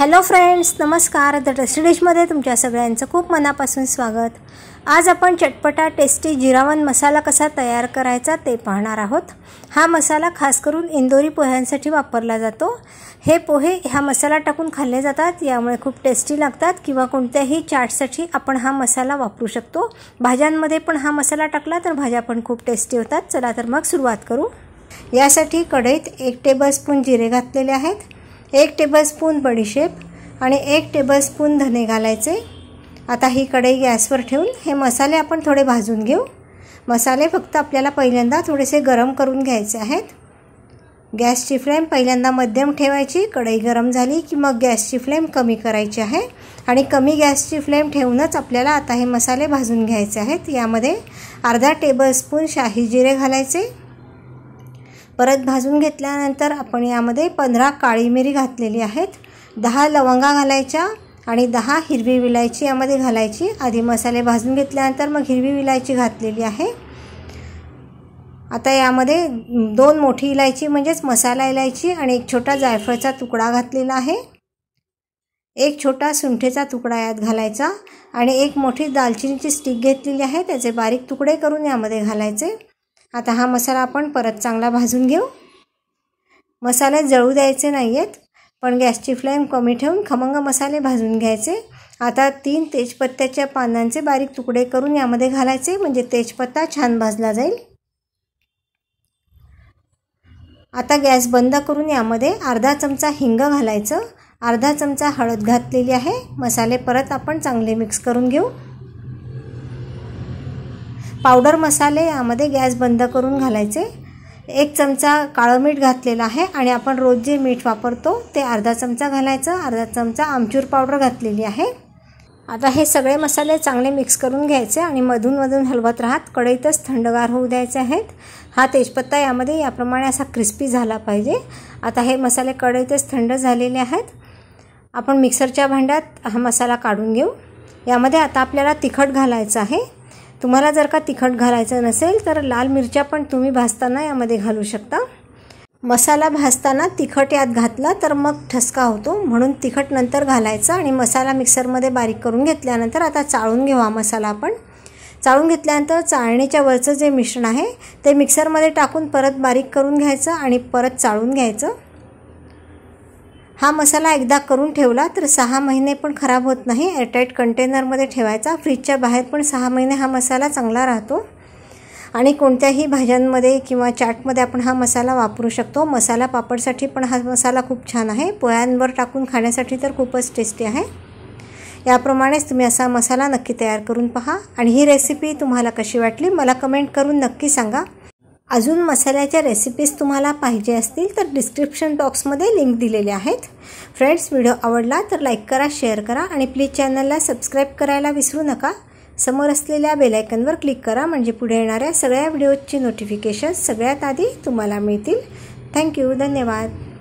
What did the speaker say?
Hello friends, नमस्कार. The tasty डिशमध्ये तुमच्या सगळ्यांचं खूप मनापासून स्वागत. आज आपण चटपटा टेस्टी जिरावन मसाला कसा तयार करायचा ते पाहणार आहोत. हा मसाला खास करून इंदोरी पोह्यांसाठी वापरला जातो. हे पोहे ह्या मसाला टाकून खाल्ले जातात, यामुळे खूप टेस्टी लागतात. किंवा कोणत्याही चाटसाठी आपण हा मसाला वापरू शकतो. भाज्यांमध्ये पण हा मसाला टाकला तर भाज्या पण खूप टेस्टी होतात. चला तर मग सुरुवात करू. यासाठी कढईत 1 टेबलस्पून जिरे घातलेले आहेत, 1 टेबलस्पून बडीशेप आणि 1 टेबलस्पून धने घालायचे. आता ही कढई गॅसवर ठेवून हे मसाले आपण थोडे भाजून घेऊ. मसाले फक्त आपल्याला पहिल्यांदा थोडेसे गरम करून घ्यायचे आहेत. गॅसची फ्लेम पहिल्यांदा मध्यम ठेवायची. कढई गरम झाली की मग गॅसची फ्लेम कमी करायची आहे आणि कमी गॅसची फ्लेम ठेवूनच आपल्याला आता हे मसाले भाजून घ्यायचे आहेत. यामध्ये अर्धा टेबलस्पून शाही जिरे घालायचे. परत भाजून घेतल्यानंतर आपण यामध्ये 15 काळी मिरी घातलेली आहेत, 10 लवंगा घालायच्या आणि 10 हिरवी विलायची यामध्ये घालायची. आधी मसाले भाजून घेतल्यानंतर मग हिरवी विलायची घातलेली आहे. आता यामध्ये 2 मोठी इलायची म्हणजेच मसाला इलायची आणि 1 छोटा जायफळचा तुकडा घातलेला आहे. 1 छोटा सुंठेचा तुकडा यात घालायचा आणि 1 मोठी दालचिनीची स्टिक घेतलेली आहे, त्याचे बारीक तुकडे करून यामध्ये घालायचे. आता हा मसाला आपण परत चांगला भाजून घेऊ. मसाले जळू द्यायचे नाही आहेत, पण गॅसची फ्लेम कमी ठेवून खमंग मसाले भाजून घ्यायचे. आता 3 तेजपत्त्याच्या पानांचे बारीक तुकडे करून यामध्ये घालायचे, म्हणजे तेजपत्ता छान भाजला जाईल. आता गॅस बंद करून यामध्ये अर्धा चमचा हिंग घालायचं, अर्धा चमचा हळद घातलेली आहे. मसाले परत आपण चांगले मिक्स करून घेऊ. पावडर मसाले यामध्ये गॅस बंद करून घालायचे. 1 चमचा काळं मीठ घातलेलं आहे आणि आपण रोज जे मीठ वापरतो ते अर्धा चमचा घालायचं. अर्धा चमचा आमचूर पावडर घातलेली आहे. आता हे सगळे मसाले चांगले मिक्स करून घ्यायचे आणि मधून मधून हलवत राहत कढईतच थंडगार होऊ द्यायचे आहेत. हा तेजपत्ता यामध्ये याप्रमाणे असा क्रिस्पी झाला पाहिजे. आता हे मसाले कढईतच थंड झालेले आहेत. आपण मिक्सरच्या भांड्यात हा मसाला काढून घेऊ. यामध्ये आता आपल्याला तिखट घालायचं आहे. तुम्हाला जर का तिखट घालायचं नसेल तर लाल मिरच्या पण तुम्ही भाजताना यामध्ये घालू शकता. मसाला भाजताना तिखट यात घातला तर मग ठसका होतो, म्हणून तिखट नंतर घालायचं. आणि मसाला मिक्सरमध्ये बारीक करून घेतल्यानंतर आता चाळून घेऊ. हा मसाला आपण चाळून घेतल्यानंतर चाळणीच्या वरचं जे मिश्रण आहे ते मिक्सरमध्ये टाकून परत बारीक करून घ्यायचं आणि परत चाळून घ्यायचं. हा मसाला एकदा करून ठेवला तर 6 महिने पण खराब होत नाही. एअरटाईट कंटेनरमध्ये ठेवायचा. फ्रीजच्या बाहेर पण 6 महिने हा मसाला चांगला राहतो आणि कोणत्याही भाज्यांमध्ये किंवा चाटमध्ये आपण हा मसाला वापरू शकतो. मसाला पापडसाठी पण हा मसाला खूप छान आहे. पोह्यांवर टाकून खाण्यासाठी तर खूपच टेस्टी आहे. याप्रमाणेच तुम्ही असा मसाला नक्की तयार करून पहा आणि ही रेसिपी तुम्हाला कशी वाटली मला कमेंट करून नक्की सांगा. अजून मसाल्याच्या रेसिपीज तुम्हाला पाहिजे असतील तर डिस्क्रिप्शन बॉक्समध्ये लिंक दिलेले आहेत. फ्रेंड्स, व्हिडिओ आवडला तर लाईक करा, शेअर करा आणि प्लीज चॅनलला सबस्क्राईब करायला विसरू नका. समोर असलेल्या बेल आयकॉनवर क्लिक करा, म्हणजे पुढे येणाऱ्या सगळ्या व्हिडिओची नोटिफिकेशन सगळ्यात आधी तुम्हाला मिळतील. थँक्यू. धन्यवाद.